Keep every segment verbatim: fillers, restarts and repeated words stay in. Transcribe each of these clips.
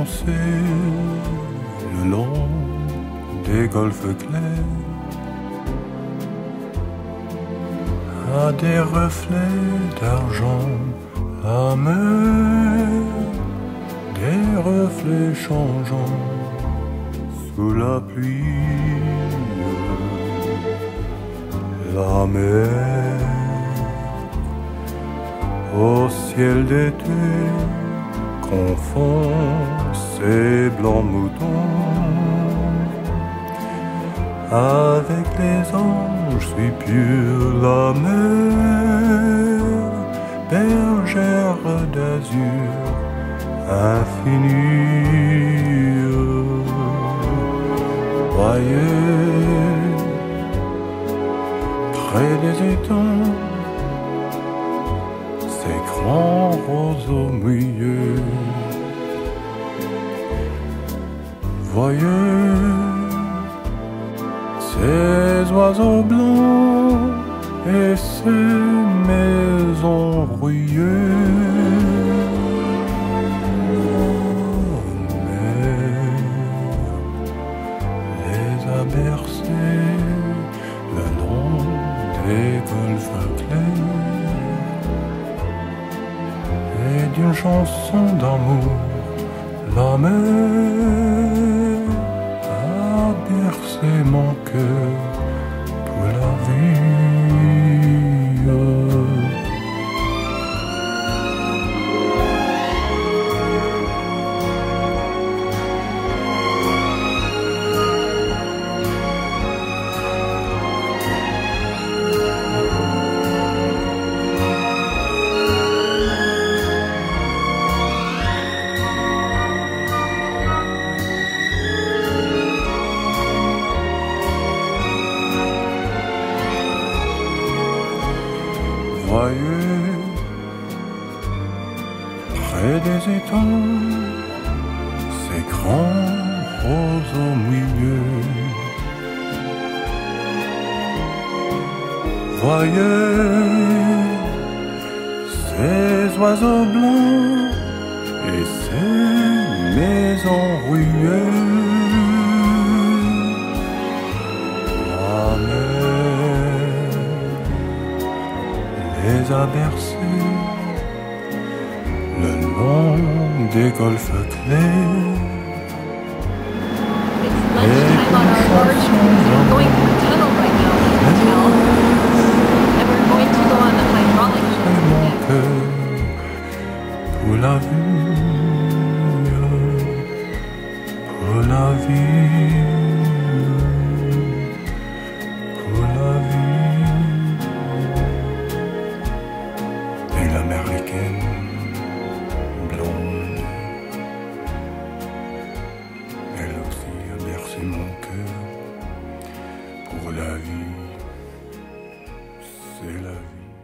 danser le long des golfes clairs, à des reflets d'argent, la mer, des reflets changeants sous la pluie. La mer au ciel d'été confond ses blancs moutons avec les anges si purs. La mer, bergère d'azur infinie, voyez près des étangs ces grands roseaux mouillés. Voyez ces oiseaux blancs et ces maisons rouillées. Mer les a bercés le long des golfes clairs, et d'une chanson d'amour la mer a bercé mon cœur pour la vie. Voyez près des étangs ces grands roseaux mouillés. Voyez ces oiseaux blancs et ces maisons rouillées. La mer les a bercés le long des golfes clairs. It's lunchtime on our board. We're going through a tunnel right now in the hotel. And we're going to go on the hydraulic ship next. Pour la vie, pour la vie, pour la vie. Et l'américaine blonde, elle aussi a bercé mon cœur. Pour la vie, c'est la vie.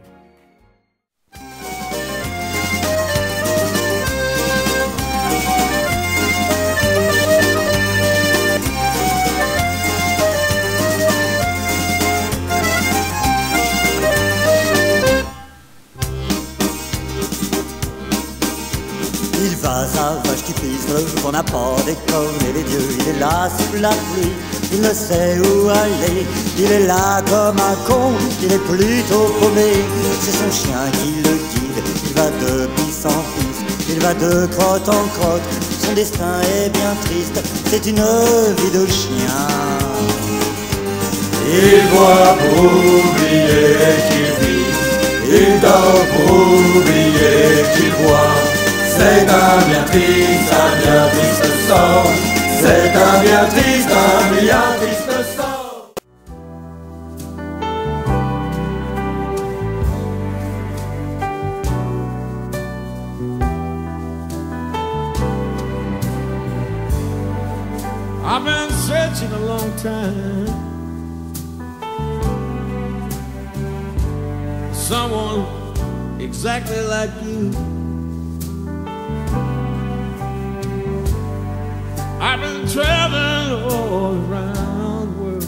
Il va, sa vache qui pisse, qu'on n'a pas décoré les dieux. Il est là sous la pluie, il ne sait où aller. Il est là comme un con, il est plutôt paumé. C'est son chien qui le guide, il va de pisse en pisse, il va de crotte en crotte. Son destin est bien triste, c'est une vie de chien. Il boit pour oublier qu'il vit, il dort pour oublier qu'il boit. C'est un bien triste, un bien triste sort. C'est un bien triste, un bien triste sort. I've been searching a long time, someone exactly like you. I've been traveling all around the world,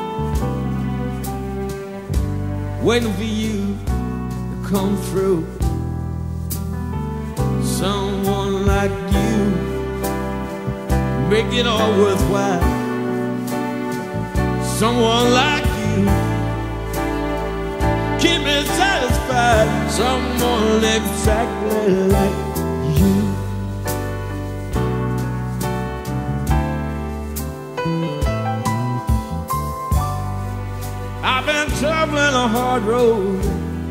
waiting for you to come through. Someone like you make it all worthwhile. Someone like you keep me satisfied. Someone exactly like you. I've been traveling a hard road,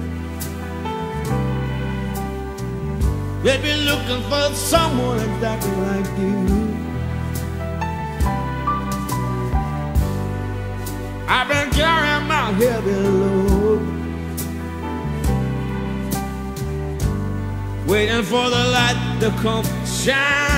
they've been looking for someone exactly like you. I've been carrying my heavy load, waiting for the light to come shine